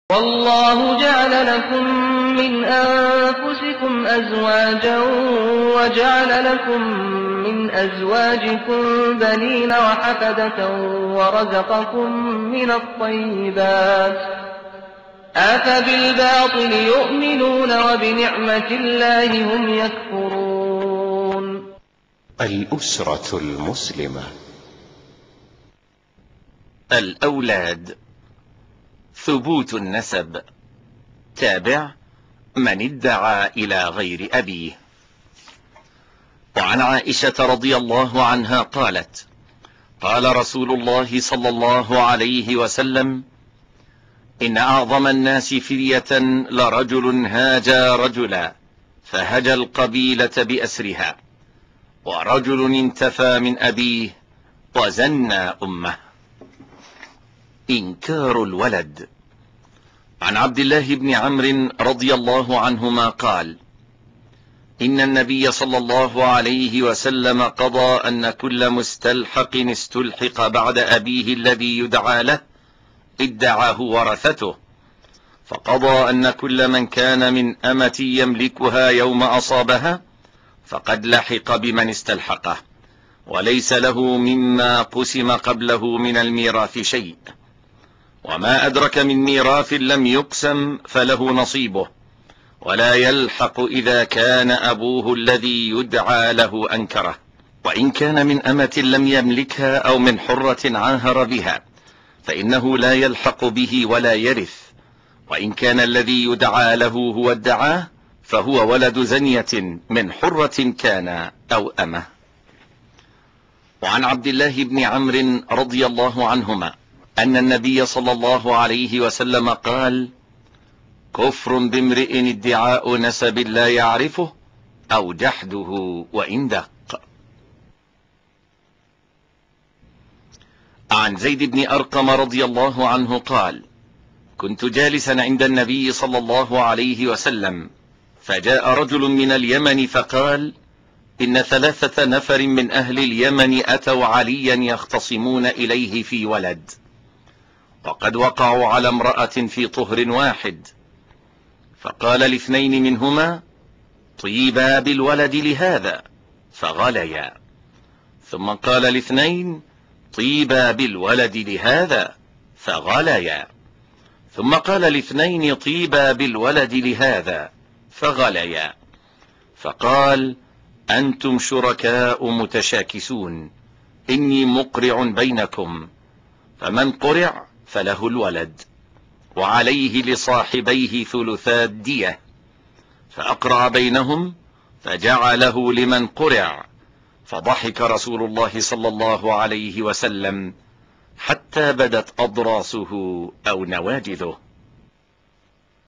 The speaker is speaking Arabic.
والله جعل لكم من أنفسكم أزواجا وجعل لكم من أزواجكم بنين وحفدة ورزقكم من الطيبات أفبالباطل يؤمنون وبنعمة الله هم يكفرون. الأسرة المسلمة. الأولاد. ثبوت النسب. تابع: من ادعى إلى غير أبيه. وعن عائشة رضي الله عنها قالت: قال رسول الله صلى الله عليه وسلم: إن أعظم الناس فرية لرجل هاجى رجلا فهجى القبيلة بأسرها، ورجل انتفى من أبيه وزنى أمه. إنكار الولد. عن عبد الله بن عمرو رضي الله عنهما قال: إن النبي صلى الله عليه وسلم قضى أن كل مستلحق استلحق بعد أبيه الذي يدعى له ادعاه ورثته، فقضى أن كل من كان من أمة يملكها يوم أصابها فقد لحق بمن استلحقه، وليس له مما قسم قبله من الميراث شيء، وما أدرك من ميراث لم يقسم فله نصيبه، ولا يلحق إذا كان أبوه الذي يدعى له أنكره، وإن كان من أمة لم يملكها أو من حرة عاهر بها فإنه لا يلحق به ولا يرث، وإن كان الذي يدعى له هو ادعاه فهو ولد زنية من حرة كان أو أمة. وعن عبد الله بن عمرو رضي الله عنهما أن النبي صلى الله عليه وسلم قال: كفر بامرئ ادعاء نسب لا يعرفه أو جحده وإن دق. عن زيد بن أرقم رضي الله عنه قال: كنت جالسا عند النبي صلى الله عليه وسلم، فجاء رجل من اليمن فقال: إن 3 نفر من أهل اليمن أتوا عليا يختصمون إليه في ولد، وقد وقعوا على امرأة في طهر واحد، فقال ل2 منهما: طيبا بالولد لهذا، فغليا، ثم قال ل2: طيبا بالولد لهذا، فغليا، ثم قال ل2: طيبا بالولد لهذا، فغليا، فقال: أنتم شركاء متشاكسون، إني مقرع بينكم، فمن قرع فله الولد، وعليه لصاحبيه 3 الدية، فأقرع بينهم فجعله لمن قرع، فضحك رسول الله صلى الله عليه وسلم حتى بدت أضراسه أو نواجذه.